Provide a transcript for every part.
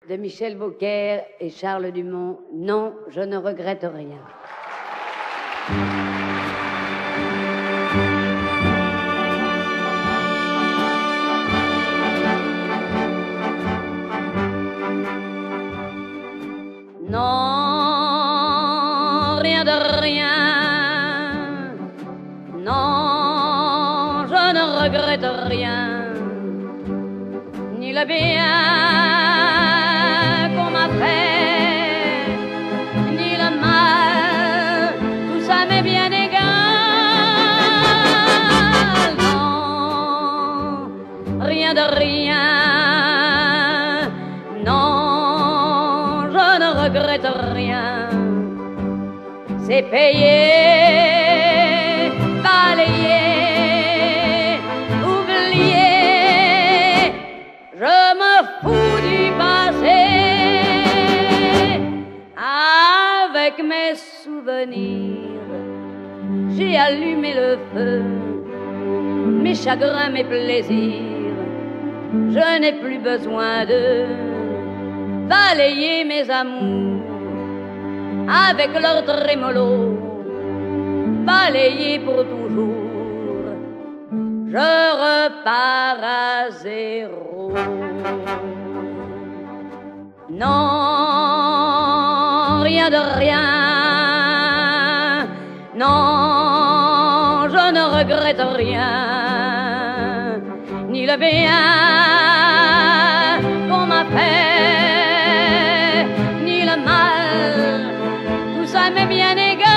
de Michel Beaucaire et Charles Dumont. Non, je ne regrette rien. Non, rien de rien. Non, je ne regrette rien. Ni le bien qu'on m'a fait, ni le mal, tout ça m'est bien égal. Non, rien de rien. Non, je ne regrette rien. C'est payé, balayé, oublié. Je me fous du passé. Avec mes souvenirs, j'ai allumé le feu. Mes chagrins, mes plaisirs, je n'ai plus besoin de balayer mes amours avec leur trémolo, balayer pour toujours. Je repars à zéro. Non, rien de rien. Non, je ne regrette rien. Ni le bien qu'on m'a fait, ni le mal, tout ça m'est bien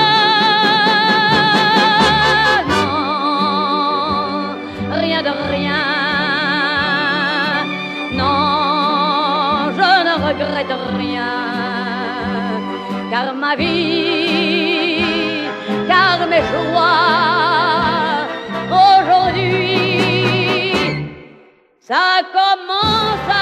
égal. Non, rien de rien. Non, je ne regrette rien. Car ma vie, car mes joies, aujourd'hui, ça commence